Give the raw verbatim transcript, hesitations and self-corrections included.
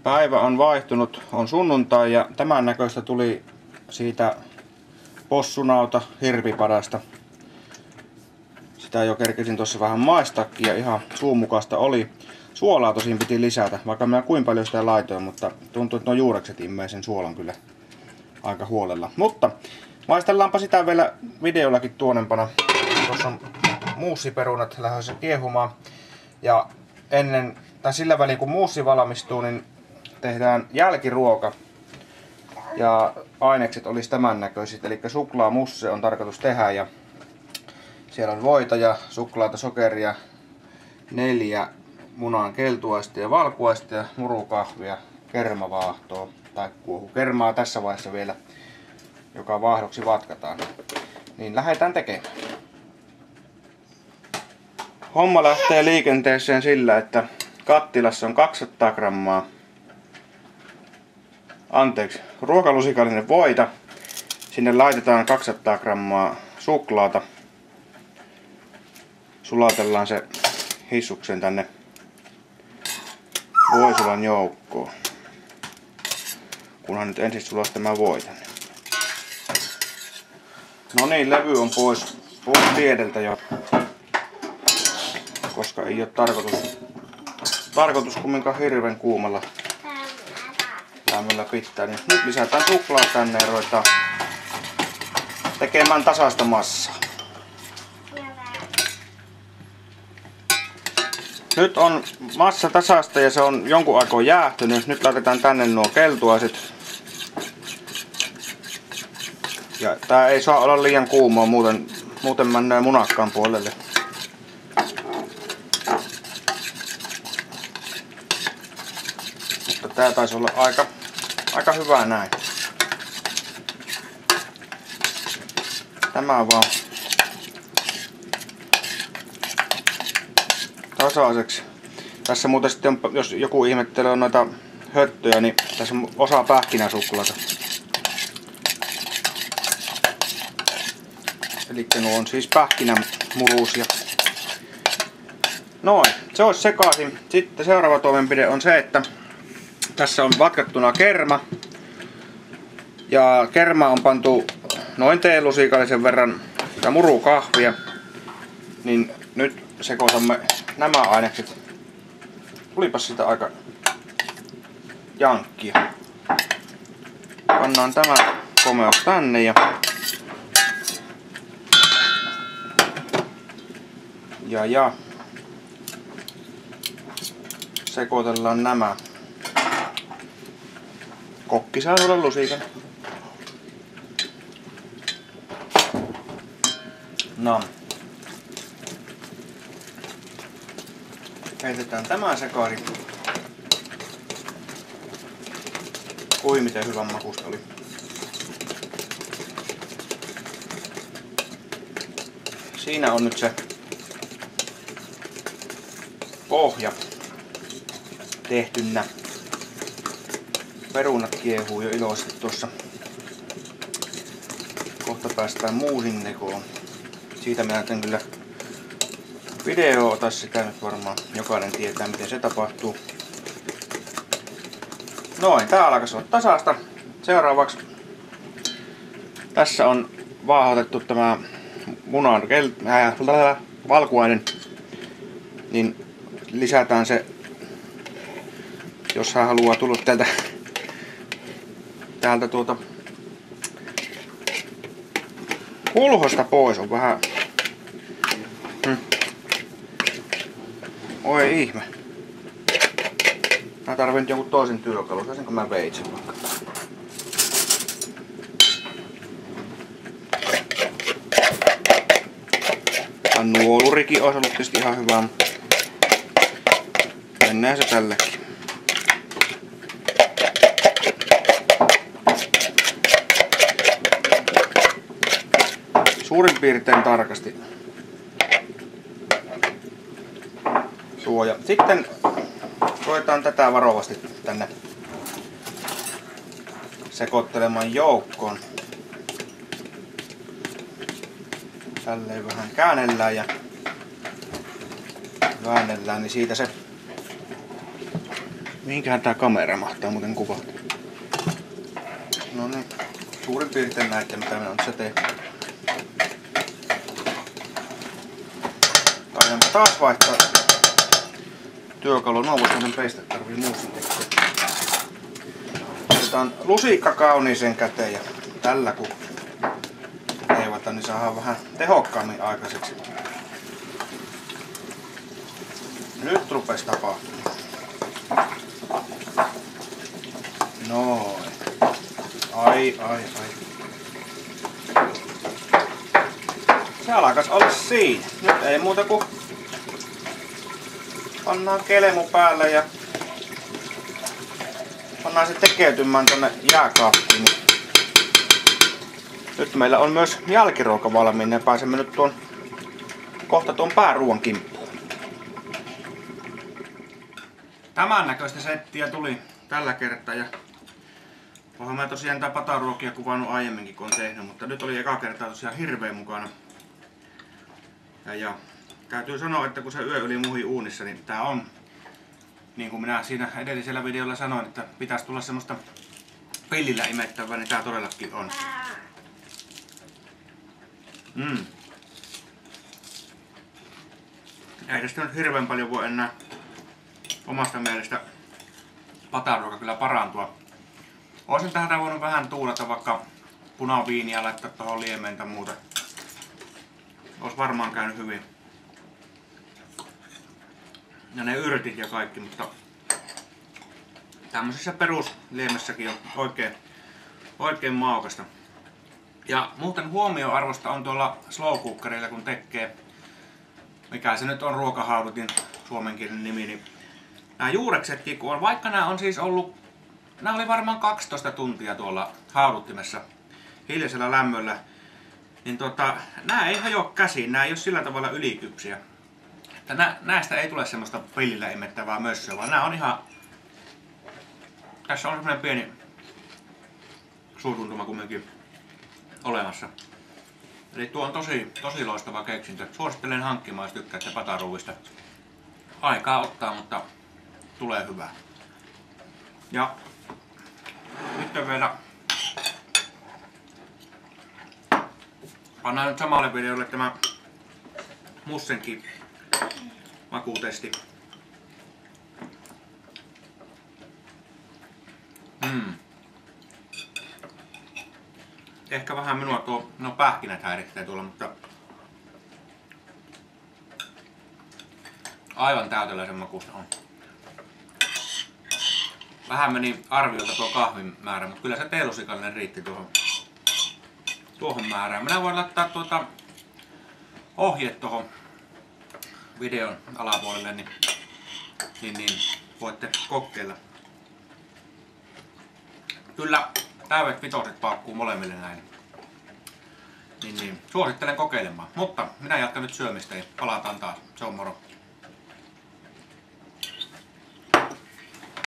Päivä on vaihtunut, on sunnuntai ja tämän näköistä tuli siitä possunauta hirvipadasta. Sitä jo kerkesin tuossa vähän maistakin ja ihan suumukasta oli. Suolaa tosin piti lisätä, vaikka minä kuinka paljon sitä laitoin, mutta tuntuu, että nuo juurekset imee sen suolan kyllä aika huolella. Mutta maistellaanpa sitä vielä videollakin tuonempana. Tuossa on muussiperunat lähdössä kiehumaan. Ja ennen, tai sillä välin kun muussi valmistuu, niin tehdään jälkiruoka. Ja ainekset olisi tämän näköiset, eli suklaamusse on tarkoitus tehdä. Ja siellä on voita ja suklaata, sokeria, neljä munan keltuaista ja valkuaista ja murukahvia, kermavaahtoa tai kuohu. Kermaa tässä vaiheessa vielä, joka vaahdoksi vatkataan. Niin lähdetään tekemään. Homma lähtee liikenteeseen sillä, että kattilassa on kaksisataa grammaa, anteeksi, ruokalusikallinen voita. Sinne laitetaan kaksisataa grammaa suklaata. Sulatellaan se hissuksen tänne voisulan joukkoon. Kunhan nyt ensin sulaisi tämä voi tänne. No niin, levy on pois, pois tiedeltä jo. Koska ei ole tarkoitus, tarkoitus kumminkaan hirveän kuumalla lämmöllä pitää. Niin nyt lisätään suklaa tänne ja ruvetaan tekemään tasaista massaa. Nyt on massa tasasta ja se on jonkun aikaa jäähtynyt. Nyt laitetaan tänne nuo keltuaiset. Ja tää ei saa olla liian kuumaa, muuten, muuten mennään munakkaan puolelle. Mutta tää taisi olla aika, aika hyvää näin. Tämä vaan tasaiseksi. Tässä muuten sitten on, jos joku ihmettelee noita höttöjä, niin tässä on osa pähkinäsuklaata. Eli nuo on siis pähkinämuruusia. Noin, se olisi sekaisin. Sitten seuraava toimenpide on se, että tässä on vatkattuna kerma. Ja kerma on pantu noin teelusikallisen verran ja murukahvia. Niin nyt sekoitamme nämä ainekset. Tulipas sitä aika jankkia. Pannaan tämä komeus tänne ja ja ja sekoitellaan nämä. Kokki saa olla lusikan. No. Heitetään tämä sekaisin. Oi miten hyvän makusta oli. Siinä on nyt se pohja tehtynä. Perunat kiehuu jo iloisesti tuossa. Kohta päästään muusin nekoon. Siitä mä näytän kyllä video ota sitä nyt varmaan. Jokainen tietää miten se tapahtuu. Noin, tää alkaisi olla tasasta. Seuraavaksi tässä on vaahdotettu tämä munan äh, valkuainen. Niin lisätään se, jos hän haluaa tulla täältä, täältä tuota kulhosta pois, on vähän hmm. Oi ihme. Mä tarvitsen jonkun toisen työkalun, saisinko mä veitsen vaikka. Tää nuolurikin olisi ollut tietysti ihan hyvä. Mennään se tällekin. Suurin piirtein tarkasti. Suoja. Sitten koetaan tätä varovasti tänne sekoittelemaan joukkoon. Tälleen vähän käännellään ja väännellään, niin siitä se Mihinkähän tää kamera mahtaa muuten kuvata? No niin, suurin piirtein näette mitä me on se tee. Taidaanpa taas vaihtaa työkalu. No voisi sen peistä, tarvii muusin tekee. Otetaan lusikka kauniiseen käteen ja tällä kun leivata, niin saadaan vähän tehokkaammin aikaiseksi. Nyt rupes tapahtumaan. Noin. Ai, ai, ai. Se alkas olla siinä. Nyt ei muuta kuin pannaan kelemu päälle ja pannaan se tekeytymään tonne jääkaappiin. Nyt meillä on myös jälkiruoka valmiina ja pääsemme nyt tuon kohta tuon pääruuan kimppuun. Tämän näköistä settiä tuli tällä kertaa ja oonhan mä tosiaan tää pataruokia kuvannut aiemminkin kun on tehnyt, mutta nyt oli eka kertaa tosiaan hirveä mukana. Ja, ja täytyy sanoa, että kun se yö yli muhi uunissa, niin tää on, niin kuin minä siinä edellisellä videolla sanoin, että pitäisi tulla semmoista pillillä imettävää, niin tää todellakin on. Mm. Ei tästä nyt hirveän paljon voi enää omasta mielestä pataruoka kyllä parantua. Olisin tähän voinut vähän tuulata vaikka punaviiniä ja laittaa tuohon liemeen tai muuta. Olisi varmaan käynyt hyvin. Ja ne yrtit ja kaikki, mutta tämmöisessä perusliemessäkin on oikein, oikein maukasta. Ja muuten huomioarvosta on tuolla slow cookerilla kun tekee, mikä se nyt on ruokahaudutin suomenkielinen nimi, niin nämä juureksetkin kun on, vaikka nämä on siis ollut, nämä oli varmaan kaksitoista tuntia tuolla hauduttimessa hiljaisella lämmöllä, niin tota, nämä ei hajoa käsiin, nämä ei ole sillä tavalla ylikypsiä. Nä, näistä ei tule semmoista pillillä imettävää mössöä, vaan nämä on ihan, tässä on semmoinen pieni suutuntuma kumminkin olemassa. Eli tuo on tosi, tosi loistava keksintö. Suosittelen hankkimaan, jos tykkäätte pataruuista. Aikaa ottaa, mutta tulee hyvää. Ja nyt vielä pannaan nyt samalle videolle tämä mussenkin makutesti. Mm. Ehkä vähän minua tuo, no pähkinät häiritsee tuolla, mutta aivan täyteläisen makusta on. Vähän meni arviolta tuo kahvin määrä, mutta kyllä se teelusikallinen riitti tuohon, tuohon määrään. Minä voin laittaa tuota ohjeet tuohon videon alapuolelle, niin, niin, niin voitte kokeilla. Kyllä täydet vitoset paukkuu molemmille näin. Niin, niin. Suosittelen kokeilemaan. Mutta minä jatkan nyt syömistä ja palataan taas. Se on moro.